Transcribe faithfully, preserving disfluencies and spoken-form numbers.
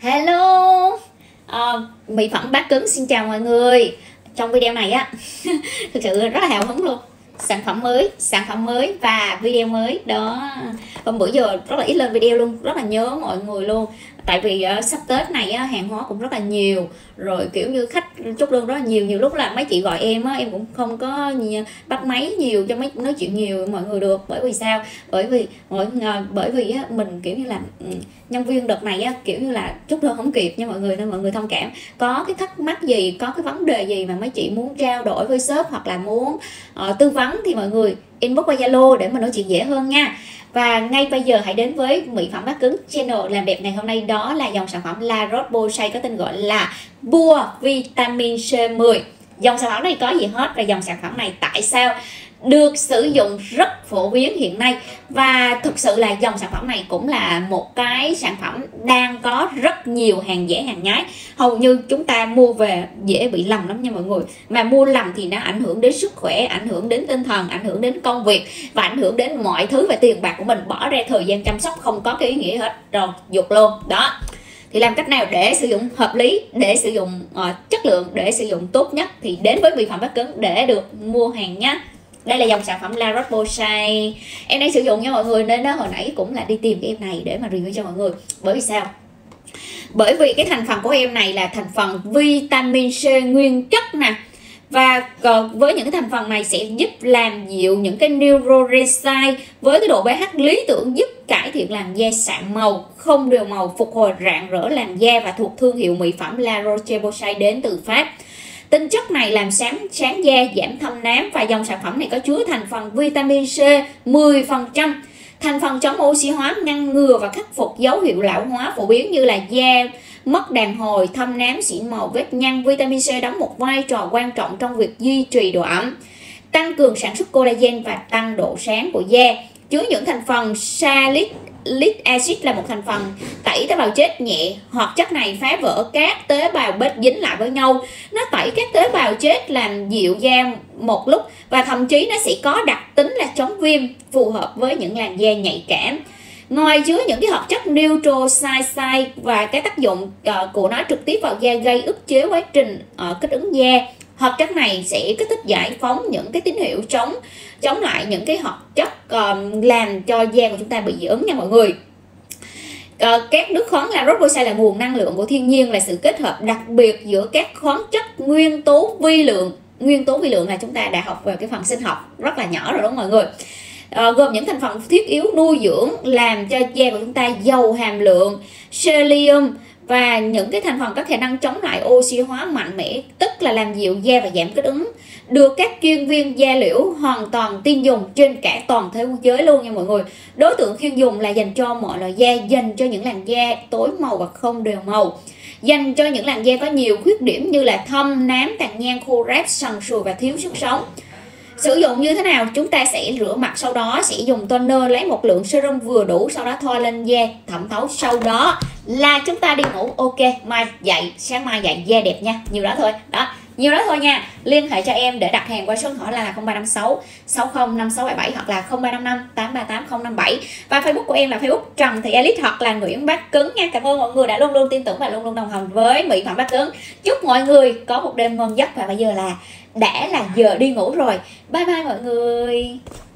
Hello, Ờ, mỹ phẩm bát cứng xin chào mọi người. Trong video này á, thực sự rất là hào hứng luôn. Sản phẩm mới, sản phẩm mới và video mới đó. Hôm bữa giờ rất là ít lên video luôn, rất là nhớ mọi người luôn. Tại vì uh, sắp Tết này á, hàng hóa cũng rất là nhiều, rồi kiểu như khách chốt đơn rất là nhiều. Nhiều lúc là mấy chị gọi em á, em cũng không có nhiều, bắt máy nhiều cho mấy nói chuyện nhiều mọi người được. Bởi vì sao? Bởi vì mọi uh, bởi vì á, mình kiểu như là um, nhân viên đợt này á, kiểu như là chốt đơn không kịp nha mọi người, nên mọi người thông cảm. Có cái thắc mắc gì, có cái vấn đề gì mà mấy chị muốn trao đổi với shop hoặc là muốn uh, tư vấn thì mọi người inbox qua Zalo để mà nói chuyện dễ hơn nha. Và ngay bây giờ hãy đến với mỹ phẩm bát cứng channel làm đẹp ngày hôm nay, đó là dòng sản phẩm La Roche-Posay có tên gọi là Pure Vitamin C mười. Dòng sản phẩm này có gì hết, và dòng sản phẩm này tại sao được sử dụng rất phổ biến hiện nay, và thực sự là dòng sản phẩm này cũng là một cái sản phẩm đang có rất nhiều hàng giả hàng nhái. Hầu như chúng ta mua về dễ bị lầm lắm nha mọi người, mà mua lầm thì nó ảnh hưởng đến sức khỏe, ảnh hưởng đến tinh thần, ảnh hưởng đến công việc và ảnh hưởng đến mọi thứ về tiền bạc của mình, bỏ ra thời gian chăm sóc không có cái ý nghĩa hết, rồi dục luôn đó. Thì làm cách nào để sử dụng hợp lý, để sử dụng uh, chất lượng, để sử dụng tốt nhất thì đến với mỹ phẩm bát cứng để được mua hàng nhé. Đây là dòng sản phẩm La Roche-Posay, em đang sử dụng nha mọi người, nên đó hồi nãy cũng là đi tìm cái em này để mà review cho mọi người. Bởi vì sao? Bởi vì cái thành phần của em này là thành phần vitamin C nguyên chất nè, và với những cái thành phần này sẽ giúp làm dịu những cái neurorecycle với cái độ pH lý tưởng, giúp cải thiện làn da sạm màu, không đều màu, phục hồi rạng rỡ làn da, và thuộc thương hiệu mỹ phẩm La Roche-Posay đến từ Pháp. Tinh chất này làm sáng sáng da, giảm thâm nám, và dòng sản phẩm này có chứa thành phần vitamin C mười phần trăm. Thành phần chống oxy hóa, ngăn ngừa và khắc phục dấu hiệu lão hóa phổ biến như là da mất đàn hồi, thâm nám, xỉn màu, vết nhăn. Vitamin C đóng một vai trò quan trọng trong việc duy trì độ ẩm, tăng cường sản xuất collagen và tăng độ sáng của da. Chứa những thành phần salicylic acid là một thành phần tẩy tế bào chết nhẹ. Hoạt chất này phá vỡ các tế bào bết dính lại với nhau, nó tẩy các tế bào chết, làm dịu da một lúc, và thậm chí nó sẽ có đặc tính là chống viêm, phù hợp với những làn da nhạy cảm. Ngoài chứa những cái hoạt chất neurocycide và cái tác dụng uh, của nó trực tiếp vào da, gây ức chế quá trình uh, kích ứng da. Hoạt chất này sẽ kích thích giải phóng những cái tín hiệu chống chống lại những cái hoạt chất uh, làm cho da của chúng ta bị dị ứng nha mọi người. Uh, các nước khoáng La Roche-Posay là nguồn năng lượng của thiên nhiên, là sự kết hợp đặc biệt giữa các khoáng chất nguyên tố vi lượng. Nguyên tố vi lượng là chúng ta đã học về cái phần sinh học rất là nhỏ rồi đúng không mọi người. Uh, gồm những thành phần thiết yếu nuôi dưỡng, làm cho da của chúng ta giàu hàm lượng selenium, và những cái thành phần có khả năng chống lại oxy hóa mạnh mẽ, tức là làm dịu da và giảm kích ứng, được các chuyên viên da liễu hoàn toàn tin dùng trên cả toàn thế giới luôn nha mọi người. Đối tượng khuyên dùng là dành cho mọi loại da, dành cho những làn da tối màu và không đều màu, dành cho những làn da có nhiều khuyết điểm như là thâm, nám, tàn nhang, khô ráp, sần sùi và thiếu sức sống. Sử dụng như thế nào? Chúng ta sẽ rửa mặt, sau đó sẽ dùng toner, lấy một lượng serum vừa đủ, sau đó thoa lên da thẩm thấu, sau đó là chúng ta đi ngủ. Ok, mai dậy, sáng mai dậy da đẹp nha. Nhiều đó thôi. Đó, nhiều đó thôi nha. Liên hệ cho em để đặt hàng qua số điện thoại là không ba năm sáu sáu không năm sáu bảy bảy hoặc là không ba năm năm tám ba tám không năm bảy, và Facebook của em là Facebook Trần Thị Elite hoặc là Nguyễn Bát Cứng nha. Cảm ơn mọi người đã luôn luôn tin tưởng và luôn luôn đồng hành với mỹ phẩm Bát Cứng. Chúc mọi người có một đêm ngon giấc, và bây giờ là đã là giờ đi ngủ rồi. Bye bye mọi người.